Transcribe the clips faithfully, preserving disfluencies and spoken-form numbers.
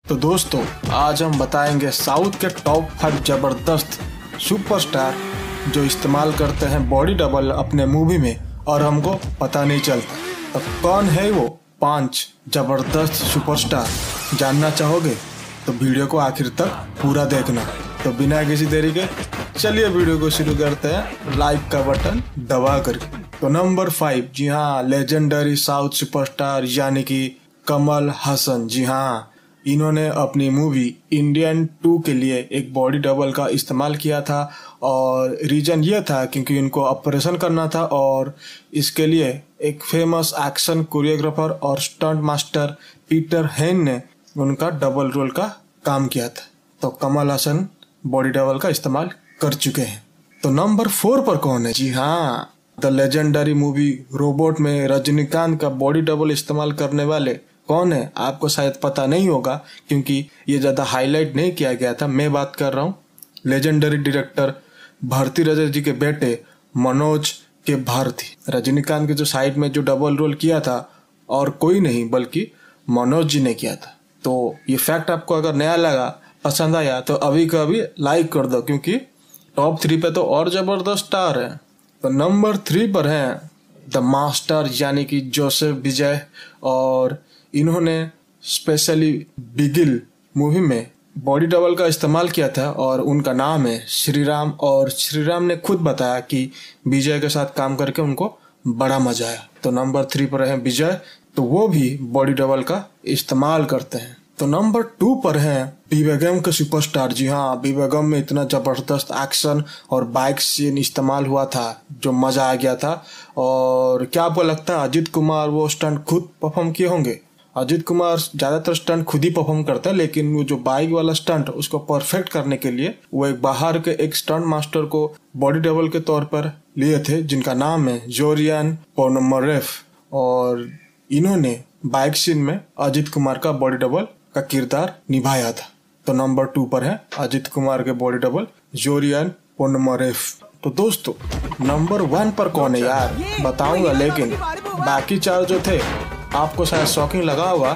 तो दोस्तों आज हम बताएंगे साउथ के टॉप फाइव जबरदस्त सुपरस्टार जो इस्तेमाल करते हैं बॉडी डबल अपने मूवी में और हमको पता नहीं चलता। तो कौन है वो पांच जबरदस्त सुपरस्टार, जानना चाहोगे तो वीडियो को आखिर तक पूरा देखना। तो बिना किसी देरी के चलिए वीडियो को शुरू करते हैं लाइक का बटन दबा करके। तो नंबर फाइव, जी हाँ, लेजेंडरी साउथ सुपरस्टार यानी कि कमल हसन। जी हाँ, इन्होंने अपनी मूवी इंडियन टू के लिए एक बॉडी डबल का इस्तेमाल किया था और रीज़न ये था क्योंकि इनको ऑपरेशन करना था और इसके लिए एक फेमस एक्शन कोरियोग्राफर और स्टंट मास्टर पीटर हेन ने उनका डबल रोल का काम किया था। तो कमल हसन बॉडी डबल का इस्तेमाल कर चुके हैं। तो नंबर फोर पर कौन है? जी हाँ, द लेजेंडरी मूवी रोबोट में रजनीकांत का बॉडी डबल इस्तेमाल करने वाले कौन है? आपको शायद पता नहीं होगा क्योंकि ये ज़्यादा हाईलाइट नहीं किया गया था। मैं बात कर रहा हूँ लेजेंडरी डायरेक्टर भारती राजा जी के बेटे मनोज के भारती। रजनीकांत के जो साइड में जो डबल रोल किया था और कोई नहीं बल्कि मनोज जी ने किया था। तो ये फैक्ट आपको अगर नया लगा, पसंद आया तो अभी का अभी लाइक कर दो क्योंकि टॉप थ्री पे तो और जबरदस्त स्टार है। तो नंबर थ्री पर हैं द मास्टर यानी कि जोसेफ विजय और इन्होंने स्पेशली बिगिल मूवी में बॉडी डबल का इस्तेमाल किया था और उनका नाम है श्री राम। और श्री राम ने खुद बताया कि विजय के साथ काम करके उनको बड़ा मजा आया। तो नंबर थ्री पर है विजय, तो वो भी बॉडी डबल का इस्तेमाल करते हैं। तो नंबर टू पर हैं बीबेगम के सुपरस्टार। जी हाँ, बीबेगम में इतना जबरदस्त एक्शन और बाइक सीन इस्तेमाल हुआ था जो मजा आ गया था। और क्या आपको लगता है अजित कुमार वो स्टंट खुद परफॉर्म किए होंगे? अजित कुमार ज़्यादातर स्टंट खुद ही परफॉर्म करते हैं, लेकिन वो जो बाइक वाला स्टंट उसको परफेक्ट करने के लिए वो एक बाहर के एक स्टंट मास्टर को बॉडी डबल के तौर पर लिए थे जिनका नाम है जोरियान पोनोमरेफ। और इन्होंने बाइक सीन में अजित कुमार का बॉडी डबल का किरदार निभाया था। तो नंबर टू पर है अजित कुमार के बॉडी डबल जोरियान पोनोमरेफ। तो दोस्तों नंबर वन पर कौन है यार बताऊंगा, लेकिन बाकी चार जो थे आपको शायद शॉकिंग लगा होगा।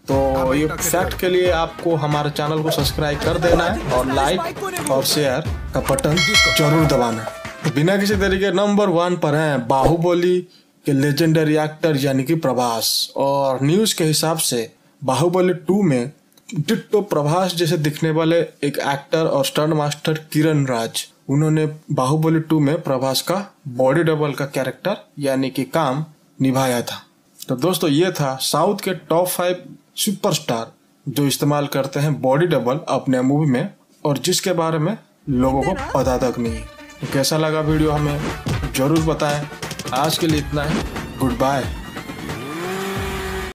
तो ये फैक्ट के लिए आपको हमारे चैनल को सब्सक्राइब कर देना है और लाइक और शेयर का बटन जरूर दबाना है। तो बिना किसी तरीके नंबर वन पर हैं बाहुबली के लेजेंडरी एक्टर यानी कि प्रभास। और न्यूज़ के हिसाब से बाहुबली टू में डिट्टो प्रभास जैसे दिखने वाले एक एक्टर और स्टंट मास्टर किरण राज, उन्होंने बाहुबली टू में प्रभास का बॉडी डबल का कैरेक्टर यानी कि काम निभाया था। तो दोस्तों ये था साउथ के टॉप फाइव सुपरस्टार जो इस्तेमाल करते हैं बॉडी डबल अपने मूवी में और जिसके बारे में लोगों को पता तक नहीं है। तो कैसा लगा वीडियो हमें जरूर बताएं। आज के लिए इतना है, गुड बाय।